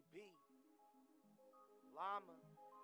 B. Llama.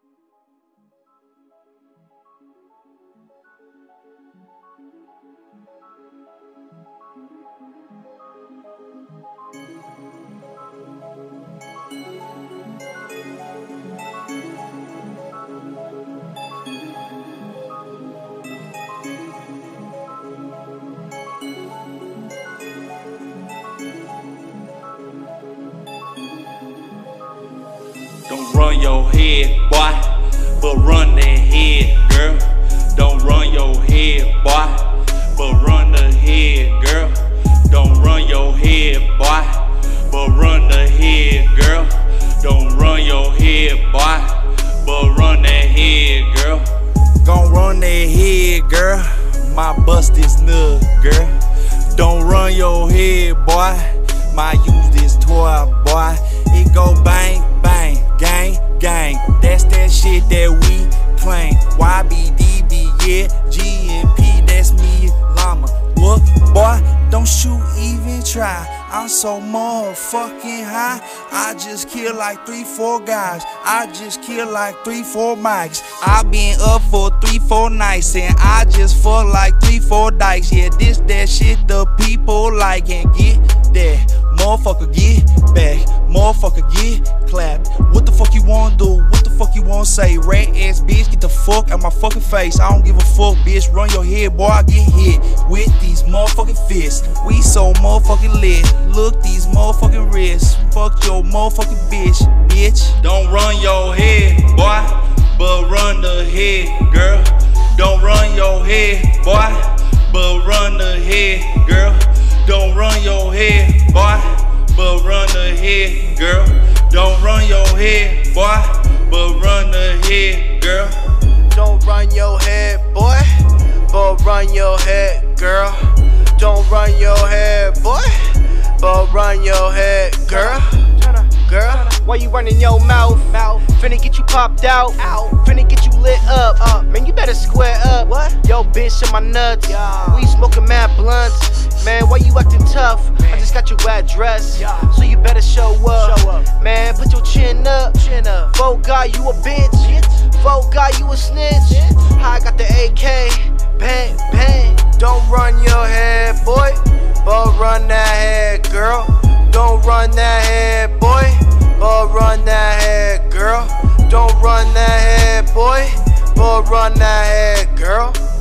Don't run your head, boy, but run the head, girl. Don't run your head, boy, but run the head, girl. Don't run your head, boy, but run the head, girl. Don't run your head, boy, but run that head, girl. Gon' run that head, girl. My bust this nut, girl. Don't run your head, boy. My use this toy, boy. It go bang, bang, gang, gang. That's that shit that we claim. YBDB, yeah, GNP, that's me, llama. What, boy? Don't you even try. I'm so motherfucking high. I just killed like 3-4 guys. I just killed like 3-4 mics. I been up for 3-4 nights and I just fucked like 3-4 dykes. Yeah, this that shit the people like, and get that. Motherfucker get back, motherfucker get clapped. What the fuck you wanna do? What the fuck you wanna say? Rat ass bitch, get the fuck out my fucking face. I don't give a fuck, bitch. Run your head, boy. I get hit with these motherfucking fists. We so motherfucking lit. Look these motherfucking wrists. Fuck your motherfucking bitch. Don't run your head, boy, but run the head, girl. Don't run your head, boy, but run the head, girl. Don't run your head, boy, but run the head, girl. Don't run your head, boy, but run the head, girl. Don't run your head, boy, but run your head, girl. Don't run your head, boy, but run your head, girl. Girl, why you running your mouth? Finna get you popped out. Finna get you lit up. Man, you better square up. What? Yo, bitch, in my nuts. We smoking mad blunts. Man, why you acting tough? I just got your address, so you better show up. Man, put your chin up. Folk guy, you a bitch. Folk guy, you a snitch. I got the AK. Bang, bang. Don't run your head, boy, but run that head, girl. Don't run that head, boy, but run that head, girl. Don't run that head, boy, but run that head, girl.